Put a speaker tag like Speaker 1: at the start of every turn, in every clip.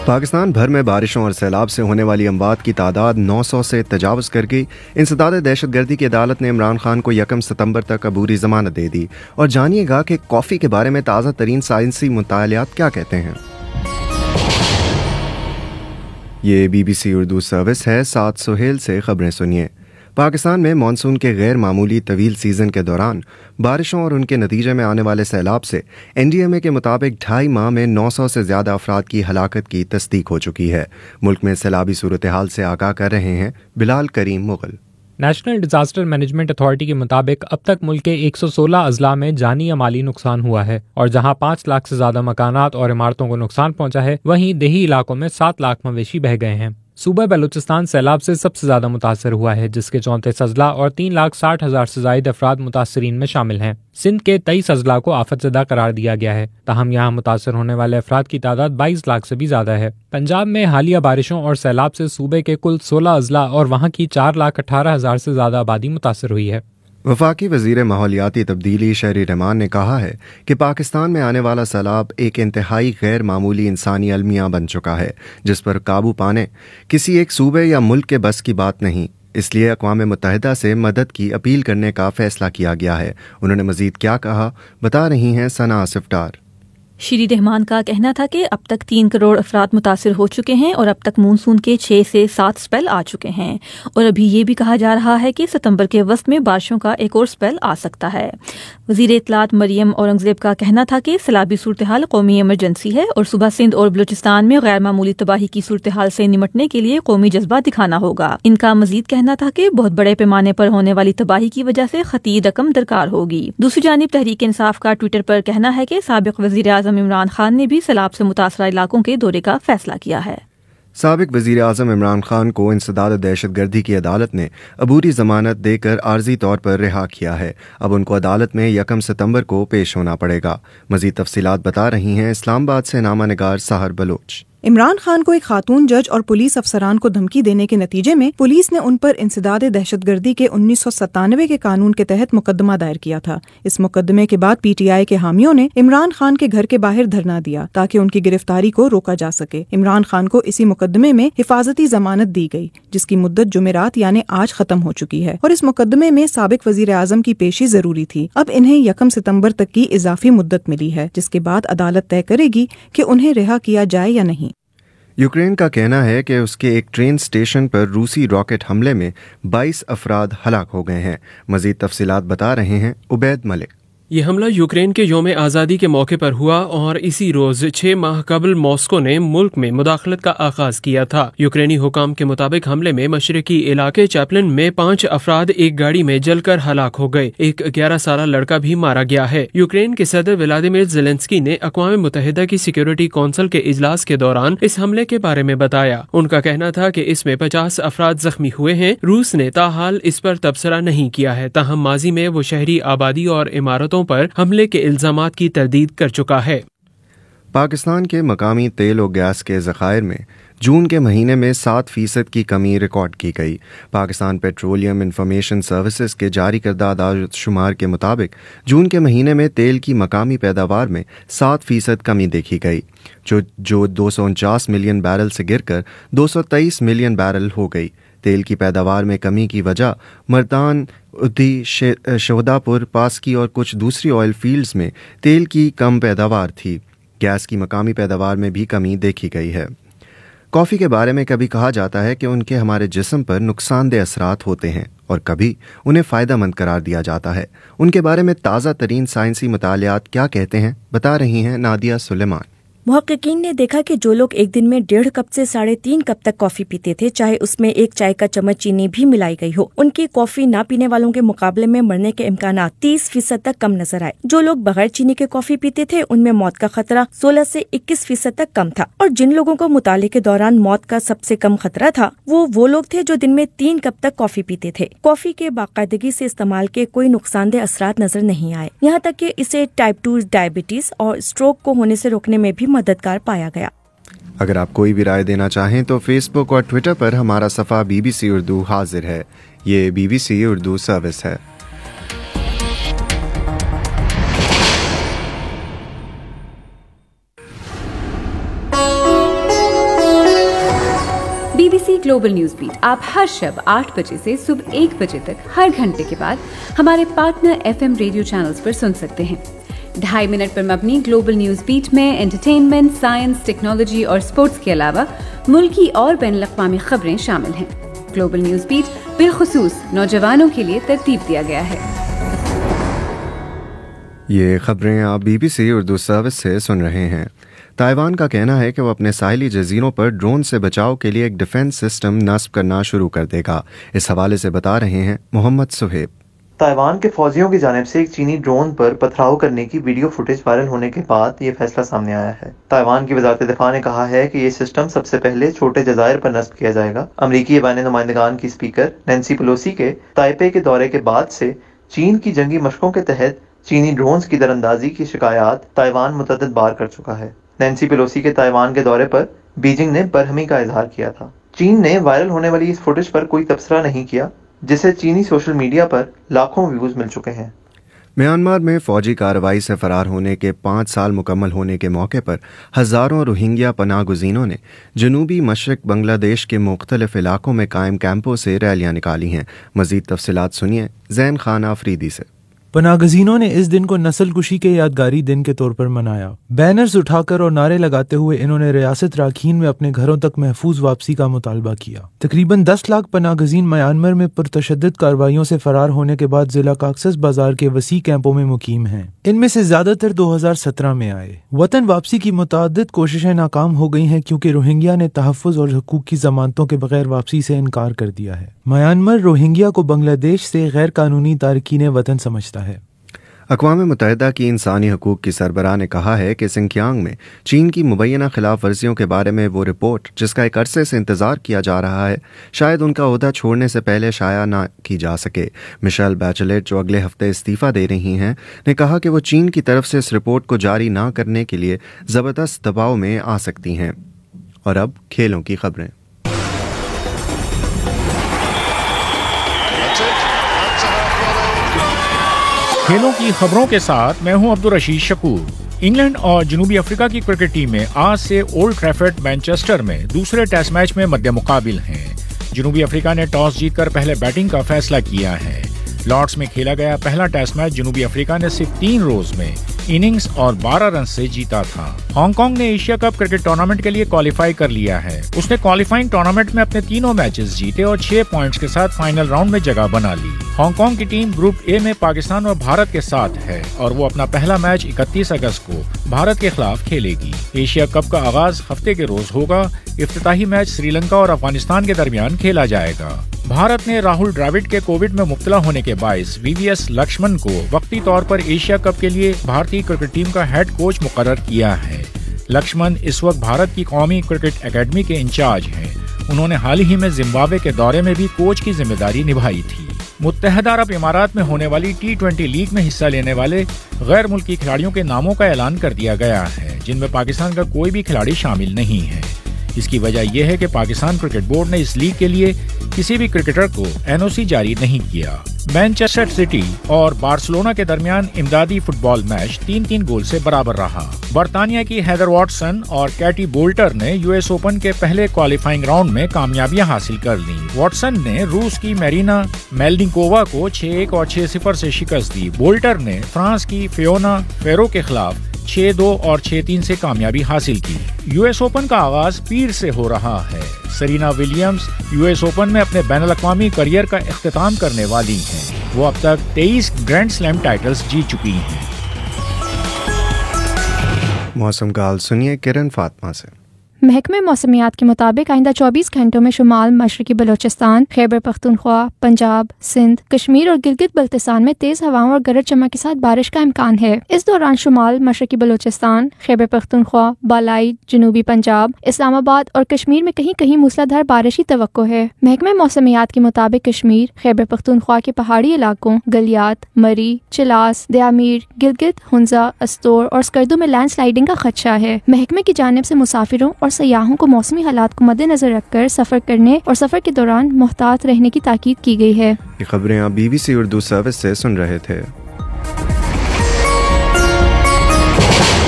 Speaker 1: पाकिस्तान भर में बारिशों और सैलाब से होने वाली अमवात की तादाद 900 से तजावज़ कर गई। इंसदाद दहशतगर्दी की अदालत ने इमरान खान को 1 सितंबर तक अबूरी ज़मानत दे दी। और जानिएगा कि कॉफ़ी के बारे में ताज़ा तरीन साइंसी मुतालियात क्या कहते हैं। ये BBC उर्दू सर्विस है। सात सुहेल से खबरें सुनिए। पाकिस्तान में मानसून के गैर मामूली तवील सीज़न के दौरान बारिशों और उनके नतीजे में आने वाले सैलाब से NDMA के मुताबिक 2.5 माह में 900 से ज़्यादा अफराद की हलाकत की तस्दीक हो चुकी है। मुल्क में सैलाबी सूरत हाल से आगाह कर रहे हैं Bilal Karim Mughal.
Speaker 2: National disaster management authority के मुताबिक अब तक मुल्क के 116 अजला में जानी या माली नुकसान हुआ है और जहां 5 लाख से ज्यादा मकानात और इमारतों को नुकसान पहुंचा है, वहीं देही इलाकों में 7 लाख मवेशी बह गए हैं। सूबा बलूचिस्तान सैलाब से सबसे ज्यादा मुतासर हुआ है, जिसके 34 अजला और 3,60,000 से ज्यादा अफराद मुतासरीन में शामिल हैं। सिंध के 23 अजला को आफतज़दा करार दिया गया है, ताहम यहाँ मुतासर होने वाले अफराद की तादाद 22 लाख से भी ज्यादा है। पंजाब में हालिया बारिशों और सैलाब से सूबे के कुल 16 अजला और वहाँ की 4,18,000 से ज्यादा आबादी मुतासर हुई है।
Speaker 1: वफाकी वज़ीर माहौलियाती तब्दीली शहरी रहमान ने कहा है कि पाकिस्तान में आने वाला सैलाब एक इंतहाई गैर मामूली इंसानी अलमिया बन चुका है, जिस पर काबू पाने किसी एक सूबे या मुल्क के बस की बात नहीं। इसलिए अक़वाम मुत्तहिदा से मदद की अपील करने का फैसला किया गया है। उन्होंने मज़ीद क्या कहा, बता रही हैं सना सिफ्तार।
Speaker 3: श्री रहमान का कहना था कि अब तक 3 करोड़ अफराद मुतासिर हो चुके हैं और अब तक मानसून के 6 से 7 स्पेल आ चुके हैं और अभी ये भी कहा जा रहा है कि सितंबर के वस्त में बारिशों का एक और स्पेल आ सकता है। वज़ीर इत्तलात मरियम औरंगज़ेब का कहना था कि सैलाबी सूरत हाल कौमी इमरजेंसी है और सुबह सिंध और बलूचिस्तान में गैर मामूली तबाही की सूरत हाल से निमटने के लिए कौमी जज्बा दिखाना होगा। इनका मजीद कहना था कि बहुत बड़े पैमाने पर होने वाली तबाही की वजह से खती रकम दरकार होगी। दूसरी जानिब तहरीक इंसाफ का ट्विटर पर कहना है कि साबिक वज़ीर आज़म इमरान खान ने भी सैलाब से मुतासरा इलाकों के दौरे का फैसला किया है।
Speaker 1: साबिक वज़ीर आज़म इमरान खान को इंसदाद दहशतगर्दी की अदालत ने अबूरी ज़मानत देकर आर्जी तौर पर रिहा किया है। अब उनको अदालत में 1 सितंबर को पेश होना पड़ेगा। मज़ीद तफसीलात बता रही हैं इस्लामाबाद से नामा निगार सहर बलोच।
Speaker 4: इमरान खान को एक खातून जज और पुलिस अफसरान को धमकी देने के नतीजे में पुलिस ने उन पर इंसदाद दहशतगर्दी के 1997 के कानून के तहत मुकदमा दायर किया था। इस मुकदमे के बाद PTI के हामियों ने इमरान खान के घर के बाहर धरना दिया ताकि उनकी गिरफ्तारी को रोका जा सके। इमरान खान को इसी मुकदमे में हिफाजती जमानत दी गई, जिसकी मुद्दत जुमेरात यानी आज खत्म हो चुकी है और इस मुकदमे में साबिक वजीर आजम की पेशी जरूरी थी। अब इन्हें 1 सितंबर तक की इजाफी मुद्दत मिली है, जिसके बाद अदालत तय करेगी कि उन्हें रिहा किया जाए या नहीं।
Speaker 1: यूक्रेन का कहना है कि उसके एक ट्रेन स्टेशन पर रूसी रॉकेट हमले में 22 अफराद हलाक हो गए हैं। मजीद तफसीलात बता रहे हैं उबैद मलिक।
Speaker 5: ये हमला यूक्रेन के योम आज़ादी के मौके पर हुआ और इसी रोज 6 माह कबल मॉस्को ने मुल्क में मुदाखलत का आगाज किया था। यूक्रेनी हुकाम के मुताबिक हमले में मशरकी इलाके चैपलिन में 5 अफराद एक गाड़ी में जलकर हलाक हो गए। एक 11 साल लड़का भी मारा गया है। यूक्रेन के सदर व्लादिमीर ज़ेलेंस्की ने अक़वाम मुत्तहिदा की सिक्योरिटी कौंसिल के इजलास के दौरान इस हमले के बारे में बताया। उनका कहना था कि इसमें 50 अफराद जख्मी हुए हैं। रूस ने ताहाल इस पर तबसरा नहीं किया है, ताहम माजी में वो शहरी आबादी और इमारतों पर हमले के इल्जामात की तरदीद कर चुका है।
Speaker 1: पाकिस्तान के मकामी तेल और गैस के ज़खायर में जून के महीने में 7% की कमी रिकॉर्ड की गई। पाकिस्तान पेट्रोलियम इंफॉर्मेशन सर्विसेज के जारी करदा आदाद शुमार के मुताबिक जून के महीने में तेल की मकामी पैदावार में 7% कमी देखी गई, जो 249 मिलियन बैरल से गिरकर 223 मिलियन बैरल हो गई। तेल की पैदावार में कमी की वजह मर्दान, उद्दी, शहदापुर, पासकी और कुछ दूसरी ऑयल फील्ड्स में तेल की कम पैदावार थी। गैस की मकामी पैदावार में भी कमी देखी गई है। कॉफ़ी के बारे में कभी कहा जाता है कि उनके हमारे जिस्म पर नुकसानदेह असरात होते हैं और कभी उन्हें फ़ायदेमंद करार दिया जाता है। उनके बारे में ताज़ा तरीन साइंसी मुतालियात क्या कहते हैं, बता रही हैं नादिया सुलेमान।
Speaker 6: मुहक्किकीन ने देखा कि जो लोग एक दिन में 1.5 कप से 3.5 कप तक कॉफी पीते थे, चाहे उसमें 1 चाय का चम्मच चीनी भी मिलाई गई हो, उनकी कॉफी ना पीने वालों के मुकाबले में मरने के इम्कानात 30% तक कम नजर आए। जो लोग बगैर चीनी के कॉफी पीते थे, उनमें मौत का खतरा 16 से 21% तक कम था। और जिन लोगों को मुताले के दौरान मौत का सबसे कम खतरा था, वो लोग थे जो दिन में 3 कप तक कॉफी पीते थे। कॉफी के बाकायदगी से इस्तेमाल के कोई नुकसानदेह असरात नजर नहीं आए, यहाँ तक कि इसे टाइप 2 डायबिटीज और स्ट्रोक को होने से रोकने में भी मददगार पाया गया।
Speaker 1: अगर आप कोई भी राय देना चाहें तो फेसबुक और ट्विटर पर हमारा सफ़ा BBC उर्दू हाजिर है। ये BBC उर्दू सर्विस है।
Speaker 7: BBC ग्लोबल न्यूज बीट आप हर शब 8 बजे से सुबह 1 बजे तक हर घंटे के बाद हमारे पार्टनर FM रेडियो चैनल्स पर सुन सकते हैं। 2.5 मिनट पर मबनी ग्लोबल न्यूज बीट में एंटरटेनमेंट, साइंस, टेक्नोलॉजी और स्पोर्ट्स के अलावा मुल्की और बैनुल-अक़वामी खबरें शामिल हैं। ग्लोबल न्यूज बीट बिलखुसूस नौजवानों के लिए तरतीब दिया गया है।
Speaker 1: ये खबरें आप BBC उर्दू सर्विस से सुन रहे हैं। ताइवान का कहना है कि वो अपने साहिली जजीरों पर ड्रोन से बचाव के लिए एक डिफेंस सिस्टम नस्ब करना शुरू कर देगा। इस हवाले से बता रहे हैं मोहम्मद सुहेब।
Speaker 8: ताइवान के फौजियों की जानिब से एक चीनी ड्रोन पर पथराव करने की वीडियो फुटेज वायरल होने के बाद ये फैसला सामने आया है। ताइवान की वजारत दिफा ने कहा है कि ये सिस्टम सबसे पहले छोटे जजायर पर नस्ब किया जाएगा। अमरीकी ऐवान नुमाइंदगान की स्पीकर नैन्सी पेलोसी के ताइपे के दौरे के बाद से चीन की जंगी मशकों के तहत चीनी ड्रोन्स की दरअंदाजी की शिकायत ताइवान मुतअद्दिद बार कर चुका है। नैन्सी पेलोसी के ताइवान के दौरे पर बीजिंग ने बरहमी का इजहार किया था। चीन ने वायरल होने वाली इस फुटेज पर कोई तबसरा नहीं किया, जिसे चीनी सोशल मीडिया पर लाखों व्यूज मिल चुके हैं।
Speaker 1: म्यांमार में फौजी कार्रवाई से फरार होने के 5 साल मुकम्मल होने के मौके पर हज़ारों रोहिंग्या पनाह गुज़ीनों ने जनूबी मशरक़ बांग्लादेश के मुख्तलिफ इलाकों में कायम कैंपों से रैलियाँ निकाली हैं। मज़ीद तफसीलात सुनिए ज़ैन खान आफरीदी से।
Speaker 9: पनाहगज़ीनों ने इस दिन को नस्ल कुशी के यादगारी दिन के तौर पर मनाया। बैनर्स उठाकर और नारे लगाते हुए इन्होंने रियासत राखीन में अपने घरों तक महफूज वापसी का मुतालबा किया। तकरीबन 10 लाख पनाहगज़ीन म्यांमार में पुरतशद्दुद कार्रवाइयों से फरार होने के बाद जिला काक्सस बाजार के वसी कैंपों में मुकीम हैं। इनमें से ज्यादातर 2017 में आए। वतन वापसी की मुतअद्दिद कोशिशें नाकाम हो गई हैं क्योंकि रोहिंग्या ने तहफ़्फ़ुज़ और हुकूक की ज़मानतों के बगैर वापसी से इनकार कर दिया है। म्यांमार रोहिंग्या को बांग्लादेश से गैर कानूनी तारकीन वतन समझता है।
Speaker 1: अक़वाम मुत्तहिदा की इंसानी हकूक़ की सरबराह ने कहा है कि सिंकियांग में चीन की मुबैना खिलाफ वर्जियों के बारे में वो रिपोर्ट, जिसका एक अरसे से इंतज़ार किया जा रहा है, शायद उनका ओहदा छोड़ने से पहले शाया ना की जा सके। मिशेल बैचलेट, जो अगले हफ्ते इस्तीफ़ा दे रही हैं, ने कहा कि वो चीन की तरफ से इस रिपोर्ट को जारी ना करने के लिए ज़बरदस्त दबाव में आ सकती हैं। और अब खेलों की खबरें।
Speaker 10: खेलों की खबरों के साथ मैं हूं अब्दुल रशीद शकूर। इंग्लैंड और जनूबी अफ्रीका की क्रिकेट टीमें आज से ओल्ड ट्रैफर्ड मैनचेस्टर में दूसरे टेस्ट मैच में मद्दे मुकाबिल हैं। जनूबी अफ्रीका ने टॉस जीतकर पहले बैटिंग का फैसला किया है। लॉर्ड्स में खेला गया पहला टेस्ट मैच जनूबी अफ्रीका ने सिर्फ 3 रोज में इनिंग्स और 12 रन से जीता था। हांगकांग ने एशिया कप क्रिकेट टूर्नामेंट के लिए क्वालिफाई कर लिया है। उसने क्वालिफाइंग टूर्नामेंट में अपने तीनों मैचेस जीते और 6 पॉइंट्स के साथ फाइनल राउंड में जगह बना ली। हांगकांग की टीम ग्रुप ए में पाकिस्तान और भारत के साथ है और वो अपना पहला मैच 31 अगस्त को भारत के खिलाफ खेलेगी। एशिया कप का आगाज हफ्ते के रोज होगा। इफ्तिताही मैच श्रीलंका और अफगानिस्तान के दरमियान खेला जाएगा। भारत ने राहुल द्रविड़ के कोविड में मुब्तला होने के बायस VVS लक्ष्मण को वक्ती तौर पर एशिया कप के लिए भारतीय क्रिकेट टीम का हेड कोच मुकर्रर किया है। लक्ष्मण इस वक्त भारत की कौमी क्रिकेट एकेडमी के इंचार्ज हैं। उन्होंने हाल ही में जिम्बाब्वे के दौरे में भी कोच की जिम्मेदारी निभाई थी। मुत्तहदा अरब इमारात में होने वाली T20 लीग में हिस्सा लेने वाले गैर मुल्की खिलाड़ियों के नामों का ऐलान कर दिया गया है, जिनमें पाकिस्तान का कोई भी खिलाड़ी शामिल नहीं है। इसकी वजह यह है कि पाकिस्तान क्रिकेट बोर्ड ने इस लीग के लिए किसी भी क्रिकेटर को NOC जारी नहीं किया। मैनचेस्टर सिटी और बार्सिलोना के दरमियान इमदादी फुटबॉल मैच 3-3 गोल से बराबर रहा। बर्तानिया की हेदर वॉटसन और कैटी बोल्टर ने US ओपन के पहले क्वालिफाइंग राउंड में कामयाबियां हासिल कर ली। वॉटसन ने रूस की मैरिना मेल्निकोवा को 6-1 और 6-0 से शिकस्त दी। बोल्टर ने फ्रांस की फियोना फेरो के खिलाफ 6-2 और 6-3 से कामयाबी हासिल की। US ओपन का आगाज पीर से हो रहा है। सेरेना विलियम्स US ओपन में अपने बैनुल-अक़वामी करियर का इख्तिताम करने वाली हैं। वो अब तक 23 ग्रैंड स्लैम टाइटल्स जीत चुकी हैं।
Speaker 1: मौसम का हाल सुनिए किरण फातिमा से।
Speaker 11: महकमे मौसमियात के मुताबिक आइंदा 24 घंटों में शुमाल मशरकी बलोचिस्तान, खैबर पख्तूनख्वा, पंजाब, सिंध, कश्मीर और गिलगित बल्तिस्तान में तेज हवाओं और गरज चमक के साथ बारिश का इम्कान है। इस दौरान शुमाल मशरकी बलोचिस्तान, खैबर पख्तूनख्वा, बालाई, जनूबी पंजाब, इस्लामाबाद और कश्मीर में कहीं कहीं मूसलाधार बारिश की तवक्को है। महकमे मौसमियात के मुताबिक कश्मीर, खैबर पख्तूनख्वा के पहाड़ी इलाकों गलियात, मरी, चिलास, दयामीर, गिलगित, हुंजा, अस्तोर और स्कर्दू में लैंड स्लाइडिंग का खदशा है। महकमे की जानिब से मुसाफिरों और सयाहों को मौसमी हालात को मद्देनजर रखकर सफर करने और सफर के दौरान मोहतात रहने की ताकीद की गई है।
Speaker 1: ये खबरें आप BBC उर्दू सर्विस से सुन रहे थे।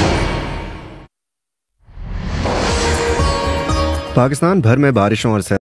Speaker 1: पाकिस्तान भर में बारिशों और